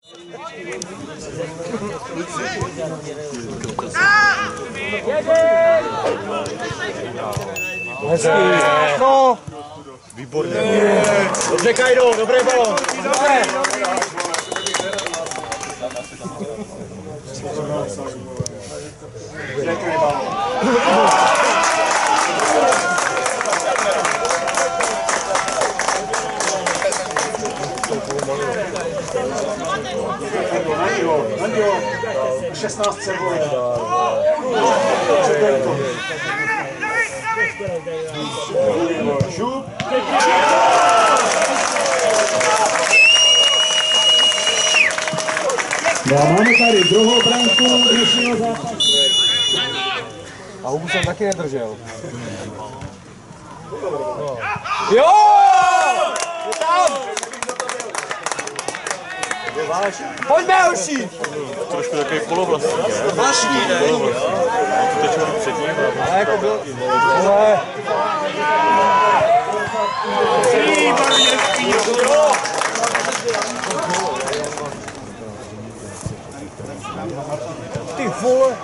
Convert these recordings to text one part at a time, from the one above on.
No! Výborně. Dobře, Kajdo, dobrý balon. Dobře. Na něho 16 sebou. Šup. No a máme tady druhou branku dnešního zápasu. A Hubu jsem taky nedržel. Jo! Je tam! Pojďme, Hoši! Trošku takový polovlastní, ne? Vlastní, ne? Polovlastní. A to teď mám před ním. Ale jako byl... Ale... Ty vole!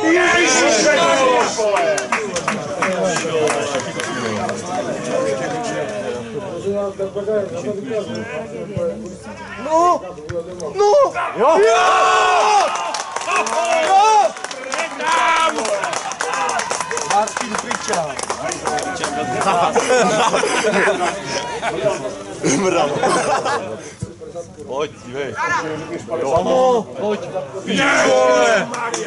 No! No! Jo! Jo! Jo! Martin Piča! Pojď, dívej. No, pojď. Vole!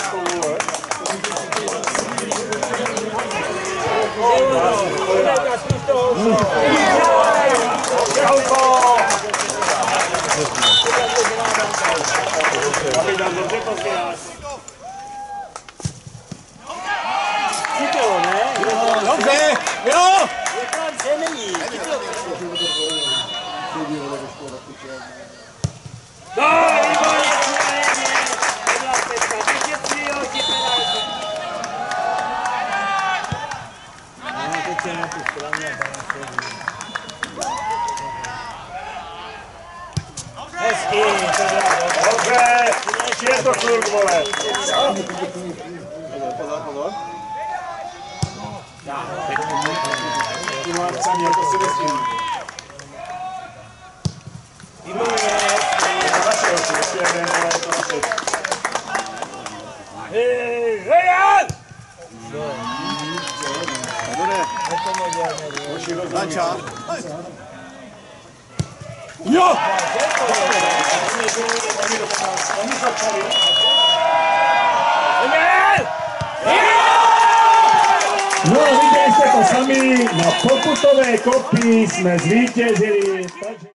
Dobře, jo! Dobře, je to kluk, vole. Ty máš psaný, jako si myslím. Naše oči, ještě jeden, vole, to naše. Rejan! Lanča. Jo! No a viděli jste to sami, na pokutové kopy jsme zvítězili.